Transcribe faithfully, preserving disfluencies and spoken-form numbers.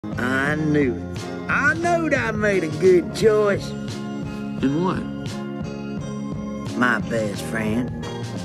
I knew it. I knowed I made a good choice. In what? My best friend.